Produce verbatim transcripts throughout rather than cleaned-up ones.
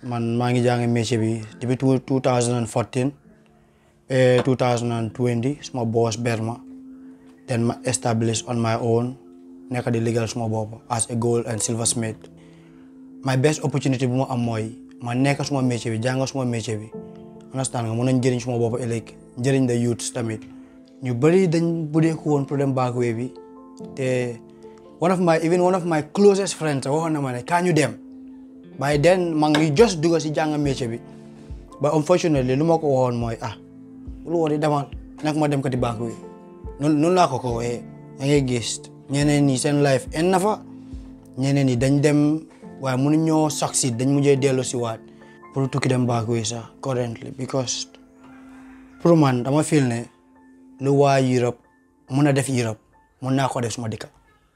man maa ngi jàng métier bi depuis two thousand fourteen et two thousand twenty suma boss Berma then ma establish on my own nekk di liggéeyal suma bopp as a gold and silver smith. My best opportunity bu ma am mooy ma nekk suma métier bi jàng suma métier bi understand nga mën nañ jëriñ suma bopp ëllëg jëriñ the youths tamit ñu bëri dañ buddeeku woon pour dem back way bi te one of my even one of my closest friends waxoon na ma ne kaa ñu dem by then maa ngi just dugg si jàng métier bi but unfortunately lu ma ko waxoon mooy ah lu woon di demal nag ma dem ko di back way noonu noonu laa ko ko waxee da ngay gis ñeneen ñi seen life en na fa ñeneen ñi dañ dem waaye mënu ñoo succeed dañ mujjee dellu si waat pour tukki dem back way sax currently because pour man dama feel ne lu waa Europe mun a def Europe mun naa ko def suma dëkk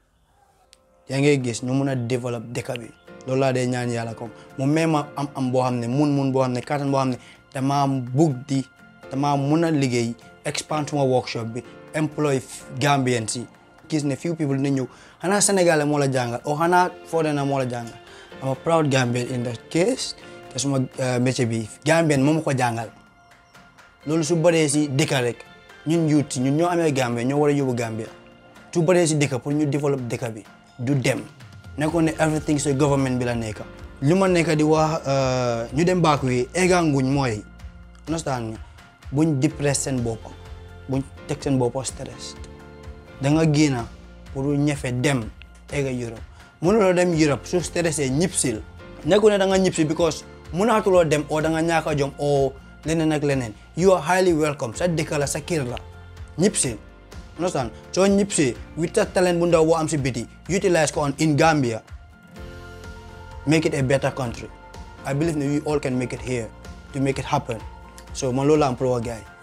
yaa ngay gis ñu mun a dévelop dëkk bi loolu laa dee ñaan yàlla comme mu may ma am am boo xam ne mun mun boo xam ne kattan boo xam ne damaa bugg di damaa mun a liggéey expand suma workshop bi employ Gambians si gis ne few people dina ñëw xanaa Sénégalais moo la jàngal o xanaa foreigner moo la jàngal I'm a proud Gambian in that case te suma métier bi Gambian moo ma ko jàngal loolu su bëree si dëkk rek ñun youth si ñun ñoo amee Gambia ñoo war a yóbbu Gambia su bëree si dëkk pour ñu dévelop dëkk bi du dem nekkoon ne everything so government bi la nekk li ma nekk di wax ñu dem back way egga nguñ mooy understand nga buñ depress seen bopp buñ teg seen bopp stress da nga génn pour ñefe dem egga Europe mënuloo dem Europe su stressé ñibbsil nekku ne da nga ñibbsi because mënaatuloo dem o da nga ñaaka jom o leneen ak leneen you are highly welcome sa dëkk la sa kër la ñibbsil understand soo ñibbsi with sa talent bu ndaw boo am si biti utilize ko on in Gambia make it a better country I believe that we all can make it here to make it happen so man loolu la am pour wa gaay